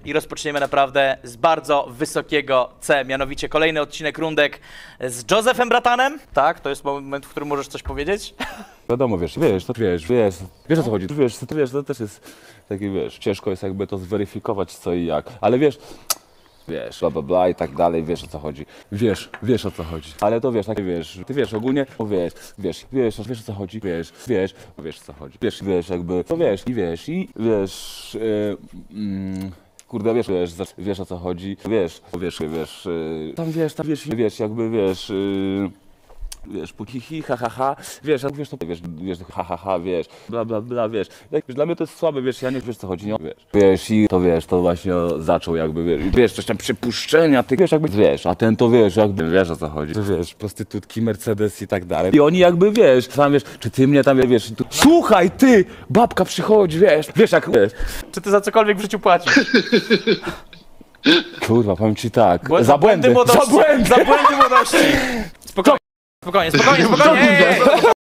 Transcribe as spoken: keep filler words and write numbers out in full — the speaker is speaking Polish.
i rozpoczniemy naprawdę z bardzo wysokiego C, mianowicie kolejny odcinek rundek z Josephem Bratanem. Tak, to jest moment, w którym możesz coś powiedzieć. Wiadomo, wiesz, wiesz, to wiesz, wiesz, wiesz o co chodzi, wiesz, to wiesz, to też jest taki, wiesz, ciężko jest jakby to zweryfikować co i jak, ale wiesz, wiesz, bla bla bla i tak dalej, wiesz o co chodzi, wiesz, wiesz o co chodzi, ale to wiesz, tak wiesz, ty wiesz ogólnie, no wiesz, wiesz, wiesz, wiesz o co chodzi, wiesz, wiesz, wiesz o co chodzi, wiesz, wiesz jakby, to wiesz, i wiesz, i wiesz, yy, mm, kurde, wiesz, wiesz, wiesz o co chodzi, wiesz, wiesz, wiesz, yy, tam wiesz, tam wiesz, wiesz, jakby wiesz, yy, wiesz, puchichi, ha, ha, ha, wiesz, jak wiesz, to wiesz, wiesz, ha, ha, ha, wiesz, bla, bla, bla, wiesz, jak, wiesz, dla mnie to jest słabe, wiesz, ja nie wiesz, co chodzi, nie, wiesz, wiesz, i to, wiesz, to właśnie zaczął jakby, wiesz, wiesz, coś tam przypuszczenia, ty, wiesz, jakby, wiesz, a ten to, wiesz, jakby, wiesz, o co chodzi, to, wiesz, prostytutki, Mercedes i tak dalej, i oni jakby, wiesz, sam, wiesz, czy ty mnie tam, wiesz, tu, słuchaj, ty, babka przychodzi, wiesz, wiesz, jak, wiesz, Czy ty za cokolwiek w życiu płacisz? kurwa, powiem ci tak, Bo za błędy, młodości. za błędy, Za błędy młodości. Spokojnie, spokojnie, spokojnie, spokojnie. Ej, ej, ej.